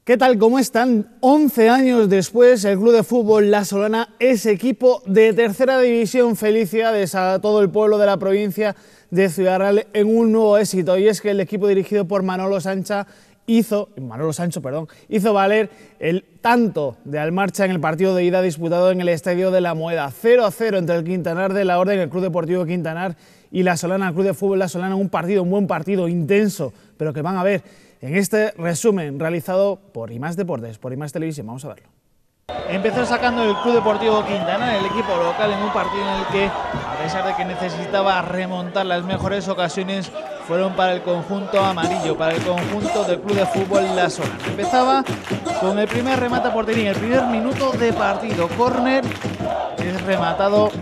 ¿Qué tal? ¿Cómo están? 11 años después, el Club de Fútbol La Solana es equipo de tercera división. Felicidades a todo el pueblo de la provincia de Ciudad Real en un nuevo éxito. Y es que el equipo dirigido por Manolo Sancho hizo valer el tanto de Almarcha en el partido de ida disputado en el Estadio de la Moeda. 0-0 entre el Quintanar de la Orden, el Club Deportivo Quintanar, y La Solana, el Club de Fútbol La Solana. Un buen partido, intenso, pero que van a ver en este resumen realizado por IMAX Deportes, por IMAX Televisión. Vamos a verlo. Empezó sacando el Club Deportivo Quintanar, el equipo local, en un partido en el que, a pesar de que necesitaba remontar, las mejores ocasiones fueron para el conjunto amarillo, para el conjunto del Club de Fútbol La Solana. Empezaba con el primer remate a portería, el primer minuto de partido. Córner es rematado,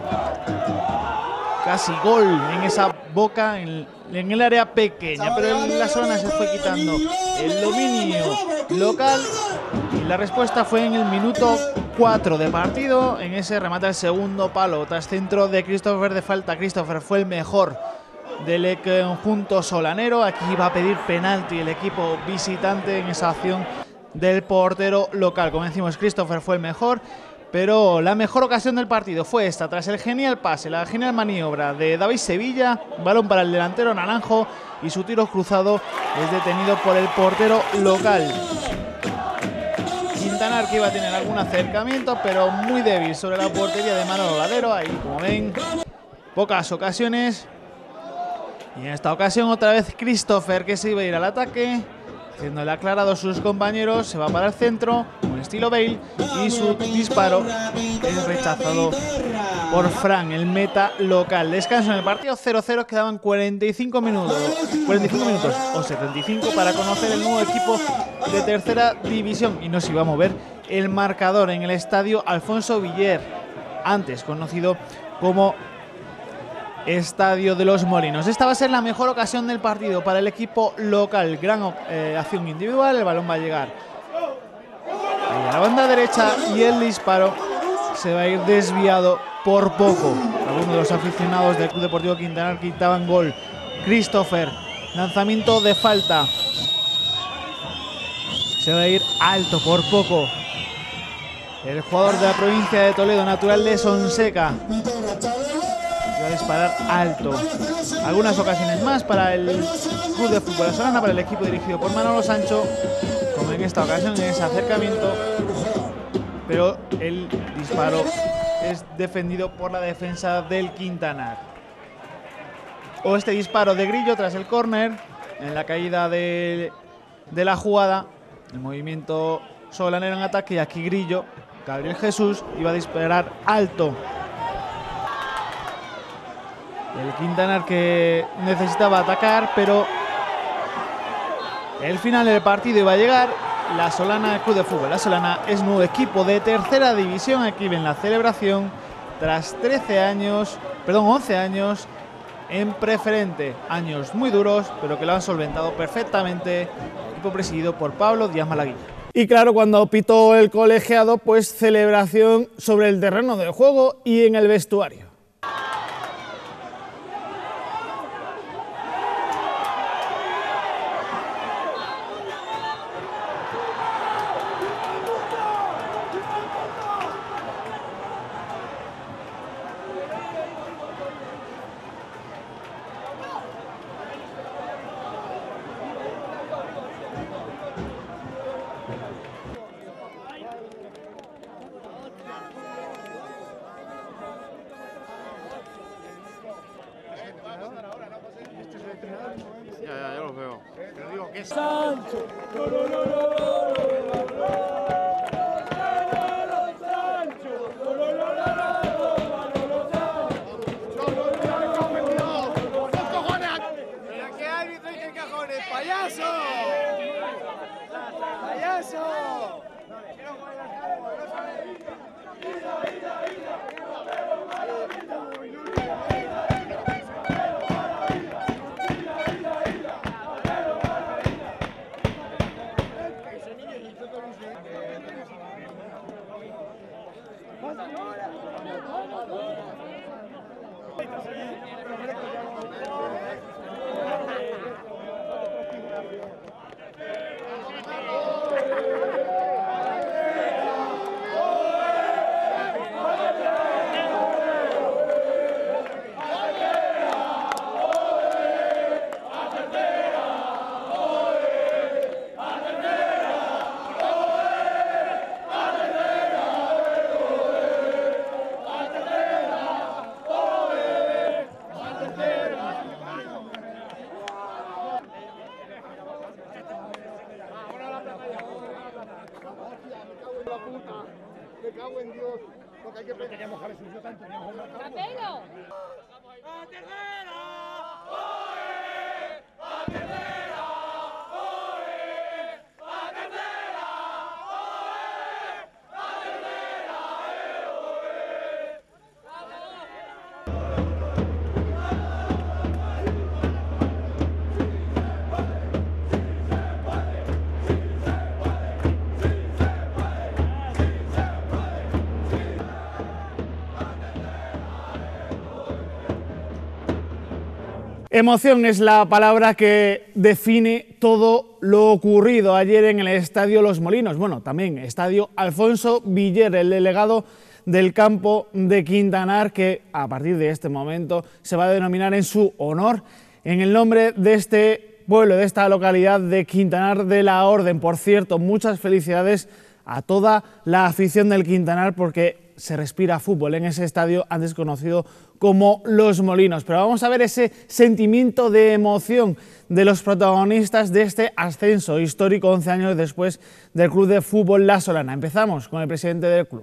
casi gol en esa boca, en el área pequeña, pero La Solana se fue quitando el dominio local y la respuesta fue en el minuto 4 de partido, en ese remate al segundo palo, tras centro de Christopher de falta. Christopher fue el mejor del conjunto solanero. Aquí va a pedir penalti el equipo visitante en esa acción del portero local. Como decimos, Christopher fue el mejor, pero la mejor ocasión del partido fue esta, tras el genial pase, la genial maniobra de David Sevilla, balón para el delantero Naranjo y su tiro cruzado es detenido por el portero local. Quintanar, que iba a tener algún acercamiento, pero muy débil sobre la portería de Manolo Ladero. Ahí, como ven, pocas ocasiones. Y en esta ocasión otra vez Christopher, que se iba a ir al ataque, haciendo el aclarado a sus compañeros, se va para el centro, un estilo Bale, y su disparo es rechazado por Fran, el meta local. Descanso en el partido, 0-0, quedaban 45 minutos o 75 para conocer el nuevo equipo de tercera división, y nos iba a mover el marcador en el estadio Alfonso Villar, antes conocido como Estadio de los Molinos. Esta va a ser la mejor ocasión del partido para el equipo local. Gran acción individual, el balón va a llegar ahí a la banda derecha y el disparo se va a ir desviado por poco. Algunos de los aficionados del Club Deportivo Quintanar quitaban gol. Christopher, lanzamiento de falta, se va a ir alto por poco. El jugador de la provincia de Toledo, natural de Sonseca, va a disparar alto. Algunas ocasiones más para el Club de Fútbol La Solana, para el equipo dirigido por Manolo Sancho, como en esta ocasión, en ese acercamiento, pero el disparo es defendido por la defensa del Quintanar. O este disparo de Grillo tras el córner, en la caída de la jugada, el movimiento solanero en ataque, y aquí Grillo, Gabriel Jesús, iba a disparar alto. El Quintanar, que necesitaba atacar, pero el final del partido iba a llegar. La Solana, el Club de Fútbol La Solana, es nuevo equipo de tercera división. Aquí ven la celebración tras 11 años en preferente. Años muy duros, pero que lo han solventado perfectamente. Equipo presidido por Pablo Díaz Malaguilla. Y claro, cuando pitó el colegiado, pues celebración sobre el terreno de juego y en el vestuario. Ya lo veo. Pero digo que es Sancho. ¿Pero qué árbitro y qué cajones? ¡Payaso! ¡Payaso! Me cago en Dios. Porque hay que teníamos que haber subido tanto. ¡Capelo! Emoción es la palabra que define todo lo ocurrido ayer en el Estadio Los Molinos. Bueno, también Estadio Alfonso Viller, el delegado del campo de Quintanar, que a partir de este momento se va a denominar en su honor, en el nombre de este pueblo, de esta localidad de Quintanar de la Orden. Por cierto, muchas felicidades a toda la afición del Quintanar, porque se respira fútbol en ese estadio antes conocido como Los Molinos. Pero vamos a ver ese sentimiento de emoción de los protagonistas de este ascenso histórico 11 años después del Club de Fútbol La Solana. Empezamos con el presidente del club.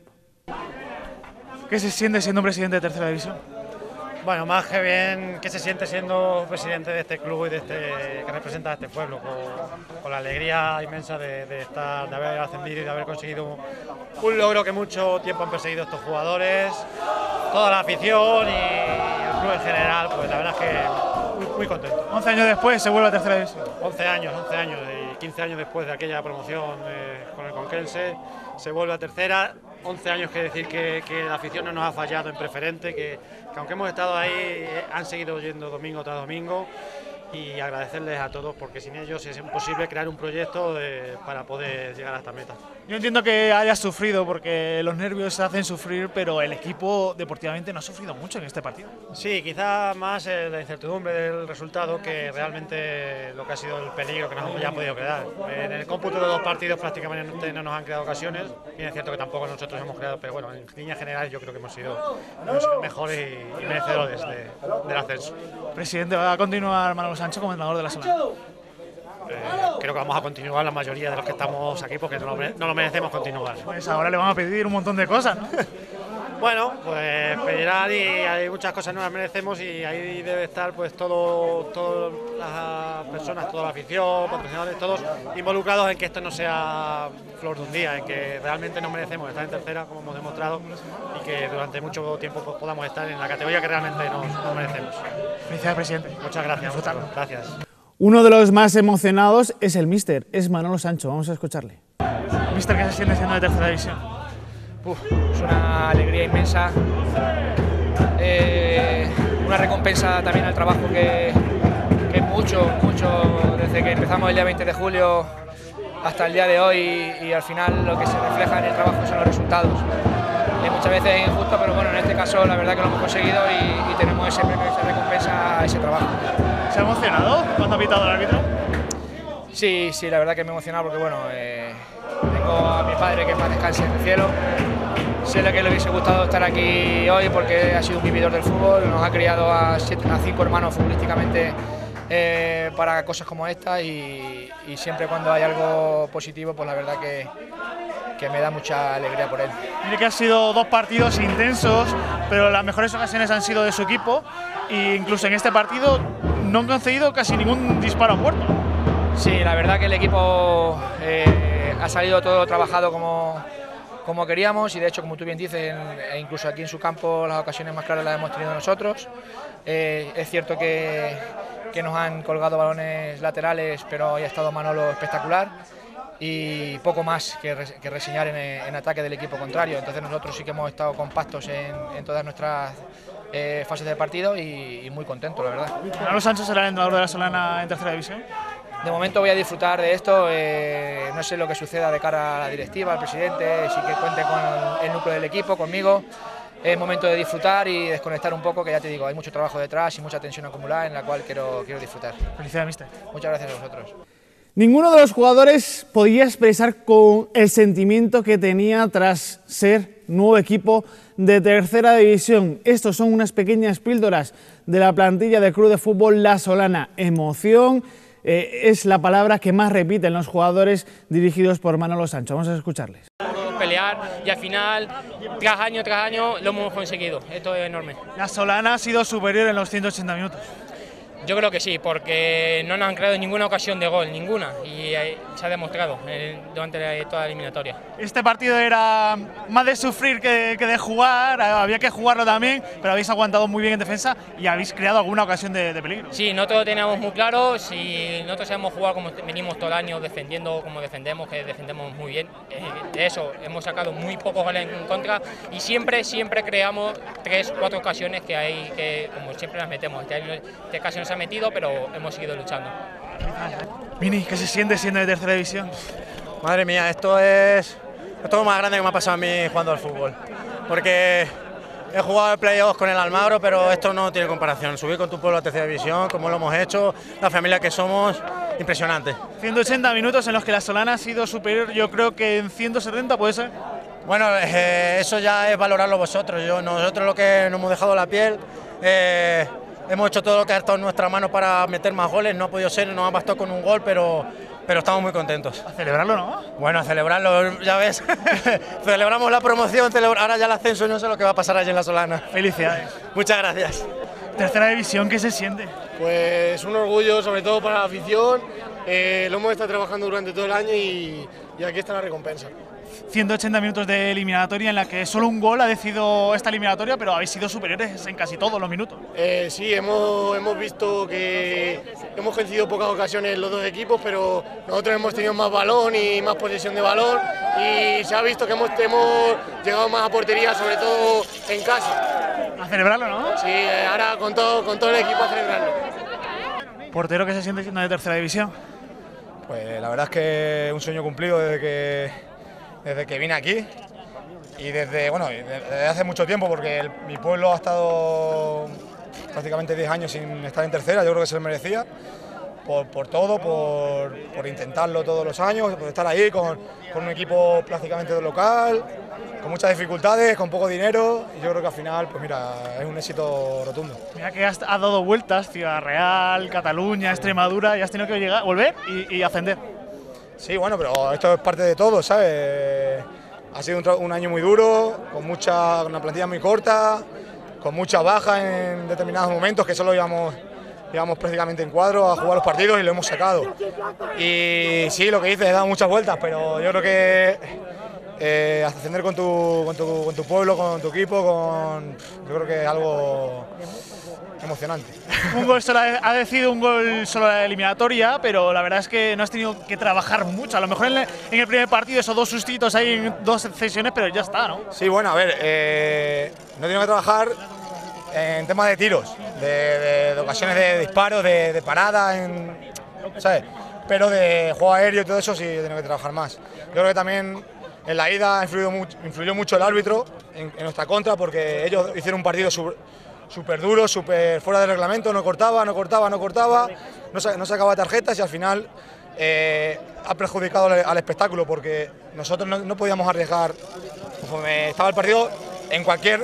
¿Qué se siente siendo presidente de Tercera División? Bueno, más que bien, ¿qué se siente siendo presidente de este club y de que representa a este pueblo? Con la alegría inmensa de haber ascendido y de haber conseguido un logro que mucho tiempo han perseguido estos jugadores, toda la afición y el club en general. Pues la verdad es que muy contento. 11 años después se vuelve a Tercera División. 11 años y 15 años después de aquella promoción con el Conquense, se vuelve a Tercera. 11 años quiere decir que la afición no nos ha fallado en preferente, que aunque hemos estado ahí, han seguido yendo domingo tras domingo, y agradecerles a todos, porque sin ellos es imposible crear un proyecto para poder llegar a esta meta. Yo entiendo que hayas sufrido, porque los nervios hacen sufrir, pero el equipo deportivamente no ha sufrido mucho en este partido. Sí, quizás más la incertidumbre del resultado que realmente lo que ha sido el peligro que nos hemos ya podido crear. En el cómputo de 2 partidos prácticamente no nos han creado ocasiones, y es cierto que tampoco nosotros hemos creado, pero bueno, en líneas generales yo creo que hemos sido mejores y merecedores del ascenso. Presidente, ¿va a continuar Manolo Sancho como entrenador de La Solana? Creo que vamos a continuar la mayoría de los que estamos aquí, porque no lo merecemos continuar. Pues ahora le van a pedir un montón de cosas, ¿no? Bueno, pues pedirán, y hay muchas cosas que no las merecemos, y ahí debe estar pues todas las personas, toda la afición, profesionales, todos involucrados en que esto no sea flor de un día, en que realmente no merecemos estar en tercera, como hemos demostrado, y que durante mucho tiempo pues, podamos estar en la categoría que realmente nos merecemos. Felicidades, presidente. Muchas gracias. Gracias. Uno de los más emocionados es el míster, es Manolo Sancho. Vamos a escucharle. Míster, ¿qué se siente siendo de Tercera División? Es una alegría inmensa, una recompensa también al trabajo que es mucho, desde que empezamos el día 20 de julio hasta el día de hoy, y al final lo que se refleja en el trabajo son los resultados. Muchas veces es injusto, pero bueno, en este caso la verdad que lo hemos conseguido y tenemos ese premio, esa recompensa a ese trabajo. ¿Se ha emocionado cuando ha pitado el árbitro? Sí, la verdad que me he emocionado porque bueno, tengo a mi padre que más descanse en el cielo. Sé lo que le hubiese gustado estar aquí hoy, porque ha sido un vividor del fútbol, nos ha criado a 5 hermanos futbolísticamente para cosas como esta, y siempre cuando hay algo positivo, pues la verdad que me da mucha alegría por él. Mire que han sido 2 partidos intensos, pero las mejores ocasiones han sido de su equipo, e incluso en este partido no han concedido casi ningún disparo a puerta. Sí, la verdad que el equipo ha salido todo trabajado como queríamos, y de hecho, como tú bien dices, incluso aquí en su campo las ocasiones más claras las hemos tenido nosotros. Es cierto que nos han colgado balones laterales, pero hoy ha estado Manolo espectacular, y poco más que reseñar en ataque del equipo contrario. Entonces nosotros sí que hemos estado compactos en todas nuestras fases de partido, y muy contentos, la verdad. ¿Manolo Sancho será el entrenador de La Solana en Tercera División? De momento voy a disfrutar de esto, no sé lo que suceda de cara a la directiva, al presidente, sí que cuente con el núcleo del equipo, conmigo. Es momento de disfrutar y desconectar un poco, que ya te digo, hay mucho trabajo detrás y mucha tensión acumulada en la cual quiero disfrutar. Felicidades, mister. Muchas gracias a vosotros. Ninguno de los jugadores podía expresar con el sentimiento que tenía tras ser nuevo equipo de Tercera División. Estos son unas pequeñas píldoras de la plantilla del Club de Fútbol La Solana. Emoción es la palabra que más repiten los jugadores dirigidos por Manolo Sancho. Vamos a escucharles. pelear y al final, tras año, lo hemos conseguido. Esto es enorme. La Solana ha sido superior en los 180 minutos. Yo creo que sí, porque no nos han creado ninguna ocasión de gol, ninguna, y se ha demostrado durante toda la eliminatoria. Este partido era más de sufrir que de jugar, había que jugarlo también, pero habéis aguantado muy bien en defensa y habéis creado alguna ocasión de peligro. Sí, nosotros lo teníamos muy claro, si nosotros sabemos jugar como venimos todo el año defendiendo, como defendemos, que defendemos muy bien, de eso hemos sacado muy pocos goles en contra y siempre creamos 3 o 4 ocasiones que como siempre las metemos. Este caso nos ha metido, pero hemos seguido luchando. Mini, ¿qué se siente siendo de tercera división? Madre mía, esto es lo más grande que me ha pasado a mí jugando al fútbol. Porque he jugado el playoff con el Almagro, pero esto no tiene comparación. Subir con tu pueblo a tercera división, como lo hemos hecho, la familia que somos, impresionante. 180 minutos en los que la Solana ha sido superior, yo creo que en 170 puede ser. Bueno, eso ya es valorarlo vosotros. Nosotros lo que nos hemos dejado la piel. Hemos hecho todo lo que ha estado en nuestra mano para meter más goles, no ha podido ser, nos ha bastado con un gol, pero estamos muy contentos. A celebrarlo, ¿no? Bueno, a celebrarlo, ya ves. Celebramos la promoción, ahora ya el ascenso y no sé lo que va a pasar allí en la Solana. Felicidades. Muchas gracias. Tercera división, ¿qué se siente? Pues un orgullo, sobre todo para la afición. Lo hemos estado trabajando durante todo el año y aquí está la recompensa. 180 minutos de eliminatoria en la que solo un gol ha decidido esta eliminatoria, pero habéis sido superiores en casi todos los minutos. Sí, hemos visto que hemos vencido pocas ocasiones los dos equipos, pero nosotros hemos tenido más balón y más posesión de balón y se ha visto que hemos llegado más a portería, sobre todo en casa. A celebrarlo, ¿no? Sí, ahora con todo el equipo a celebrarlo. ¿Portero que se siente siendo de tercera división? Pues la verdad es que un sueño cumplido desde que vine aquí y desde hace mucho tiempo, porque mi pueblo ha estado prácticamente 10 años sin estar en tercera. Yo creo que se lo merecía por todo, por intentarlo todos los años, por estar ahí con un equipo prácticamente de local, con muchas dificultades, con poco dinero, y yo creo que al final, pues mira, es un éxito rotundo. Mira que has dado vueltas, Ciudad Real, Cataluña, Extremadura, y has tenido que volver y ascender. Sí, bueno, pero esto es parte de todo, ¿sabes? Ha sido un año muy duro, con una plantilla muy corta, con muchas bajas en determinados momentos, que solo íbamos prácticamente en cuadro a jugar los partidos y lo hemos sacado. Y sí, lo que dices, he dado muchas vueltas, pero yo creo que ascender con tu pueblo, con tu equipo, yo creo que es algo emocionante. Un gol solo ha decidido un gol solo la eliminatoria, pero la verdad es que no has tenido que trabajar mucho. A lo mejor en el primer partido esos 2 sustitos ahí en 2 sesiones, pero ya está, ¿no? Sí, bueno, a ver, no he tenido que trabajar en temas de tiros, de ocasiones de disparos, de paradas, ¿sabes? Pero de juego aéreo y todo eso sí he tenido que trabajar más. Yo creo que también en la ida influyó mucho el árbitro en nuestra contra, porque ellos hicieron un partido súper duro, súper fuera del reglamento, no cortaba, no sacaba tarjetas y al final ha perjudicado al espectáculo, porque nosotros no podíamos arriesgar. Conforme estaba el partido, en cualquier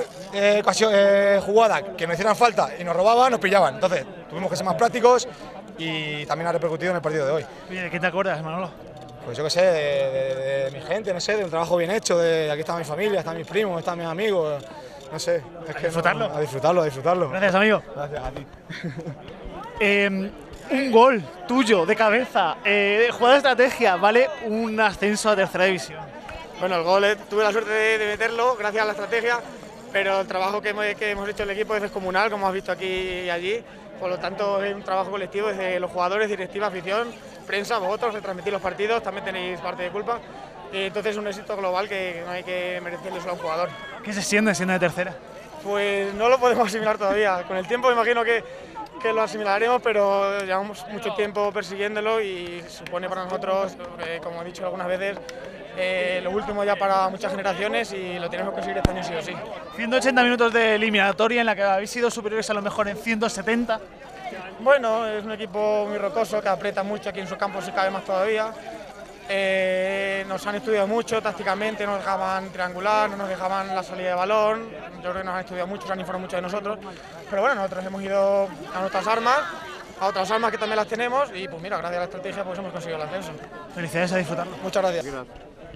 jugada que nos hicieran falta y nos robaban, nos pillaban. Entonces tuvimos que ser más prácticos y también ha repercutido en el partido de hoy. Oye, ¿de qué te acuerdas, Manolo? Pues yo qué sé, de mi gente, no sé, de un trabajo bien hecho, aquí está mi familia, están mis primos, están mis amigos, no sé. Es que disfrutarlo. A disfrutarlo. Gracias, amigo. Gracias a ti. Un gol tuyo de cabeza, jugada de estrategia, vale un ascenso a tercera división. Bueno, el gol tuve la suerte de meterlo gracias a la estrategia, pero el trabajo que hemos hecho el equipo es descomunal, como has visto aquí y allí. Por lo tanto, es un trabajo colectivo desde los jugadores, directiva, afición, prensa, vosotros, de transmitir los partidos, también tenéis parte de culpa. Y entonces es un éxito global que no hay que merecerle solo a un jugador. ¿Qué se siente siendo de tercera? Pues no lo podemos asimilar todavía. Con el tiempo me imagino que lo asimilaremos, pero llevamos mucho tiempo persiguiéndolo y supone para nosotros, como he dicho algunas veces, lo último ya para muchas generaciones y lo tenemos que conseguir este año sí o sí. 180 minutos de eliminatoria en la que habéis sido superiores a lo mejor en 170. Bueno, es un equipo muy rocoso que aprieta mucho aquí en su campo, se cabe más todavía. Nos han estudiado mucho tácticamente, nos dejaban triangular, no nos dejaban la salida de balón. Yo creo que nos han estudiado mucho, se han informado mucho de nosotros. Pero bueno, nosotros hemos ido a nuestras armas, a otras armas que también las tenemos y pues mira, gracias a la estrategia pues hemos conseguido el ascenso. Felicidades, a disfrutarlo. Muchas gracias.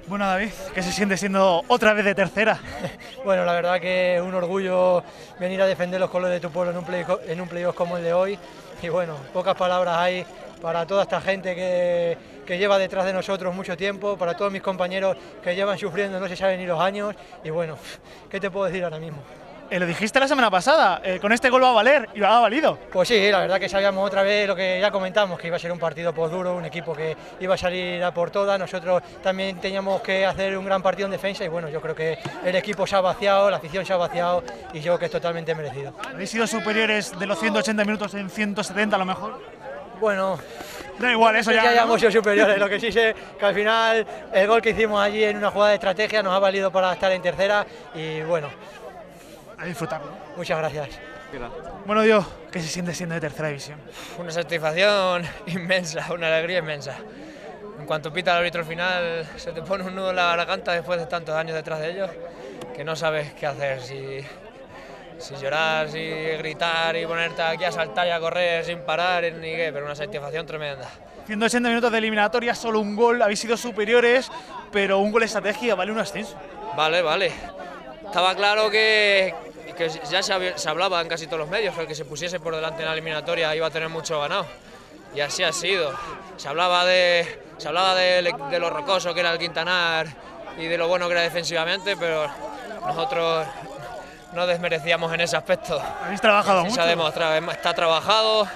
Bueno, David, ¿qué se siente siendo otra vez de tercera? Bueno, la verdad que es un orgullo venir a defender los colores de tu pueblo en un playoff como el de hoy. Y bueno, pocas palabras hay para toda esta gente que lleva detrás de nosotros mucho tiempo, para todos mis compañeros que llevan sufriendo no se saben ni los años. Y bueno, ¿qué te puedo decir ahora mismo? Lo dijiste la semana pasada, con este gol va a valer, y ha valido. Pues sí, la verdad que sabíamos otra vez lo que ya comentamos, que iba a ser un partido duro, un equipo que iba a salir a por todas. Nosotros también teníamos que hacer un gran partido en defensa y bueno, yo creo que el equipo se ha vaciado, la afición se ha vaciado y yo creo que es totalmente merecido. ¿Habéis sido superiores de los 180 minutos en 170 a lo mejor? Bueno, da igual, eso ya. Ya hayamos sido superiores, lo que sí sé que al final el gol que hicimos allí en una jugada de estrategia nos ha valido para estar en tercera y bueno. A disfrutarlo. Muchas gracias. Bueno, Dios, ¿qué se siente siendo de tercera división? Una satisfacción inmensa, una alegría inmensa. En cuanto pita el árbitro al final, se te pone un nudo en la garganta después de tantos años detrás de ellos, que no sabes qué hacer, si llorar, si gritar y ponerte aquí a saltar y a correr sin parar, ni qué, pero una satisfacción tremenda. 180 minutos de eliminatoria, solo un gol, habéis sido superiores, pero un gol de estrategia vale un ascenso. Vale. Estaba claro que ya se hablaba en casi todos los medios que el que se pusiese por delante en la eliminatoria iba a tener mucho ganado. Y así ha sido. Se hablaba de lo rocoso que era el Quintanar y de lo bueno que era defensivamente, pero nosotros no desmerecíamos en ese aspecto. Habéis trabajado mucho. Se ha demostrado, está trabajado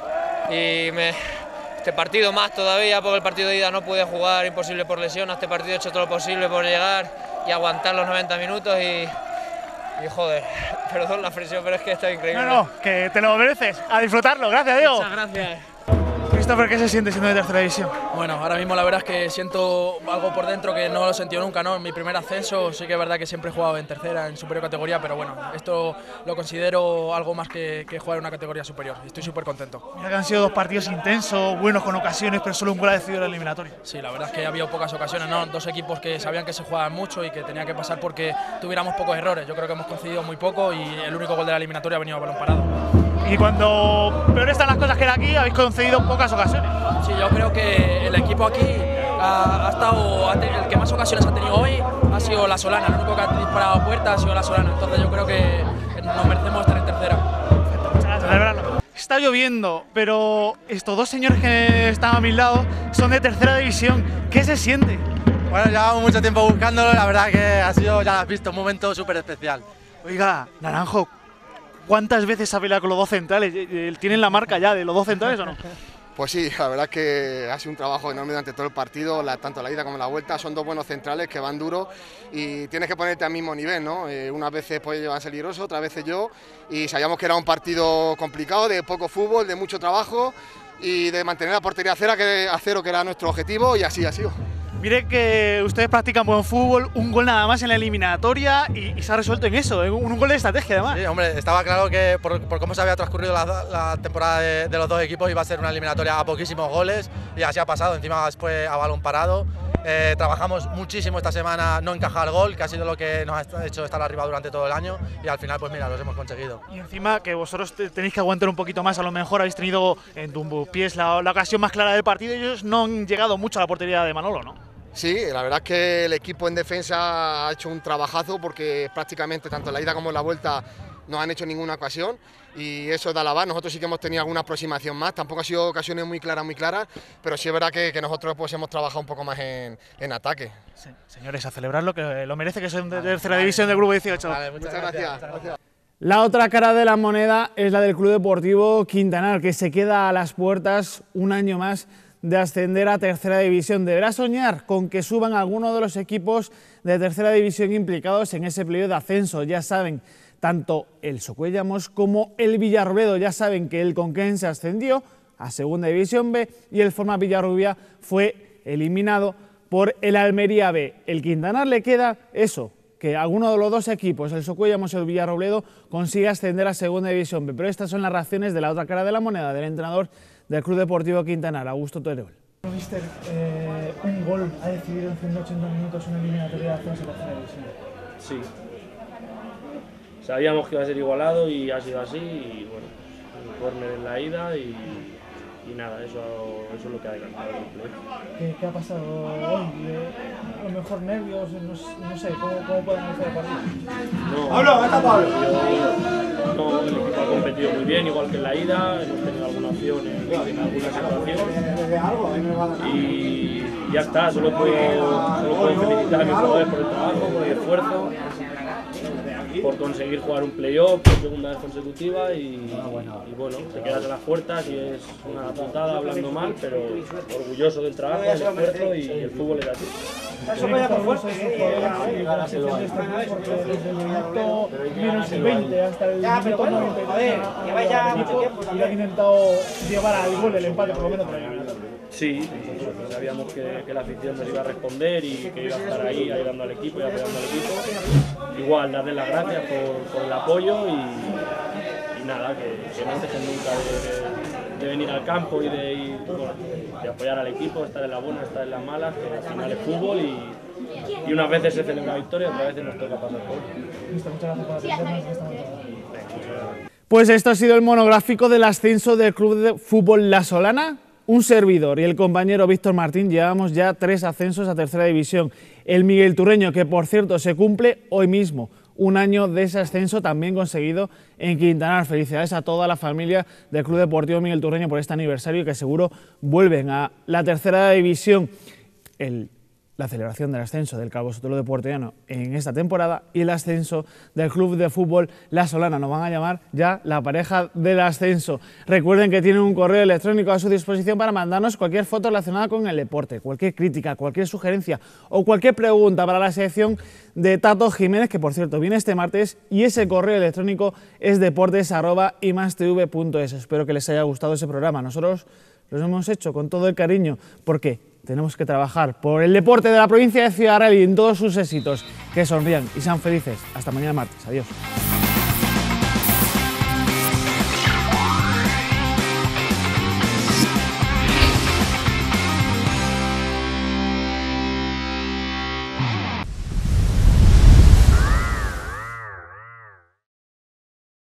y este partido más todavía, porque el partido de ida no pude jugar, imposible por lesión. Este partido he hecho todo lo posible por llegar y aguantar los 90 minutos y joder, perdón la presión, pero es que está increíble. No, que te lo mereces. A disfrutarlo, gracias, Diego. Muchas gracias. Christopher, ¿qué se siente siendo de tercera división? Bueno, ahora mismo la verdad es que siento algo por dentro que no lo he sentido nunca, ¿no? En mi primer ascenso sí que es verdad que siempre he jugado en tercera, en superior categoría, pero bueno, esto lo considero algo más que jugar en una categoría superior. Estoy súper contento. Mira que han sido dos partidos intensos, buenos con ocasiones, pero solo un gol ha decidido la eliminatoria. Sí, la verdad es que ha habido pocas ocasiones, ¿no? Dos equipos que sabían que se jugaban mucho y que tenía que pasar porque tuviéramos pocos errores. Yo creo que hemos concedido muy poco y el único gol de la eliminatoria ha venido a balón parado. Y cuando peor están las cosas que era aquí, habéis concedido pocas ocasiones. Sí, yo creo que el equipo aquí el que más ocasiones ha tenido hoy ha sido la Solana. El único que ha disparado a puerta ha sido la Solana. Entonces yo creo que nos merecemos estar en tercera. Perfecto, muchas gracias, celebrarlo. Está lloviendo, pero estos dos señores que están a mi lado son de tercera división. ¿Qué se siente? Bueno, llevamos mucho tiempo buscándolo, la verdad que ha sido, ya lo has visto, un momento súper especial. Oiga, Naranjo, ¿cuántas veces ha peleado con los dos centrales? ¿Tienen la marca ya de los dos centrales o no? Pues sí, la verdad es que ha sido un trabajo enorme durante todo el partido, tanto la ida como la vuelta. Son dos buenos centrales que van duros y tienes que ponerte al mismo nivel, ¿no? Unas veces pues llevan peligroso, otras veces yo, y sabíamos que era un partido complicado, de poco fútbol, de mucho trabajo y de mantener la portería a cero, que era nuestro objetivo, y así ha sido. Mire que ustedes practican buen fútbol, un gol nada más en la eliminatoria y se ha resuelto en eso, un gol de estrategia además. Sí, hombre, estaba claro que por cómo se había transcurrido la temporada de los dos equipos iba a ser una eliminatoria a poquísimos goles y así ha pasado, encima después a balón parado. Trabajamos muchísimo esta semana no encajar gol, que ha sido lo que nos ha hecho estar arriba durante todo el año y al final pues mira, los hemos conseguido. Y encima que vosotros tenéis que aguantar un poquito más, a lo mejor habéis tenido en Tumbupiés la ocasión más clara del partido y ellos no han llegado mucho a la portería de Manolo, ¿no? Sí, la verdad es que el equipo en defensa ha hecho un trabajazo porque prácticamente tanto en la ida como en la vuelta no han hecho ninguna ocasión y eso da alabar. Nosotros sí que hemos tenido alguna aproximación más, tampoco ha sido ocasiones muy claras, pero sí es verdad que nosotros pues hemos trabajado un poco más en ataque. Sí, señores, a celebrarlo, que lo merece, que son de tercera división del grupo 18. Vale, muchas gracias. La otra cara de la moneda es la del Club Deportivo Quintanar, que se queda a las puertas un año más de ascender a tercera división. Deberá soñar con que suban algunos de los equipos de tercera división implicados en ese playoff de ascenso. Ya saben, tanto el Socuellamos como el Villarrobledo, ya saben que el Conquense ascendió a segunda división B y el Forma Villarrubia fue eliminado por el Almería B. El Quintanar le queda eso, que alguno de los dos equipos, el Socuellamos y el Villarrobledo, consiga ascender a segunda división B. Pero estas son las reacciones de la otra cara de la moneda, del entrenador del Club Deportivo Quintanar, Augusto Teruel. Mister, un gol ha decidido en 180 minutos una eliminatoria de ascenso a tercera división. Sí. Sabíamos que iba a ser igualado y ha sido así. Y bueno, un córner en la ida y y nada, eso es lo que ha decantado el play. ¿Qué ha pasado hoy? A lo mejor nervios, no sé, ¿cómo pueden hacer el partido? No, el equipo ha competido muy bien, igual que en la ida, hemos tenido alguna opción en algunas situaciones y ya está, solo puedo felicitar a mis jugadores por el trabajo, por el esfuerzo, por conseguir jugar un playoff por segunda vez consecutiva y bueno, te quedas a las puertas y es una putada hablando mal, pero orgulloso del trabajo, del esfuerzo y el fútbol es así. Eso vaya por fuerte, la sección de este club, porque desde el minuto menos 20 hasta el minuto 93 y han intentado llevar al gol el empate por lo menos. Sí, sabíamos que la afición nos iba a responder y que iba a estar ahí ayudando al equipo y apoyando al equipo. Igual, darles las gracias por el apoyo y nada, que no dejen nunca de venir al campo y de apoyar al equipo, estar en la buena, estar en las malas, que al final es fútbol y unas veces se celebra victoria, otras veces nos toca pasar por Pues esto ha sido el monográfico del ascenso del Club de Fútbol La Solana. Un servidor y el compañero Víctor Martín llevamos ya 3 ascensos a tercera división. El miguelturreño, que por cierto se cumple hoy mismo, un año de ese ascenso también conseguido en Quintanar. Felicidades a toda la familia del Club Deportivo Miguelturreño por este aniversario, que seguro vuelven a la tercera división. La celebración del ascenso del Calvo Sotelo Deportiano en esta temporada y el ascenso del Club de Fútbol La Solana. Nos van a llamar ya la pareja del ascenso. Recuerden que tienen un correo electrónico a su disposición para mandarnos cualquier foto relacionada con el deporte, cualquier crítica, cualquier sugerencia o cualquier pregunta para la sección de Tato Jiménez, que por cierto viene este martes, y ese correo electrónico es deportes@imastv.es. Espero que les haya gustado ese programa. Nosotros los hemos hecho con todo el cariño porque tenemos que trabajar por el deporte de la provincia de Ciudad Real y en todos sus éxitos. Que sonrían y sean felices. Hasta mañana martes. Adiós.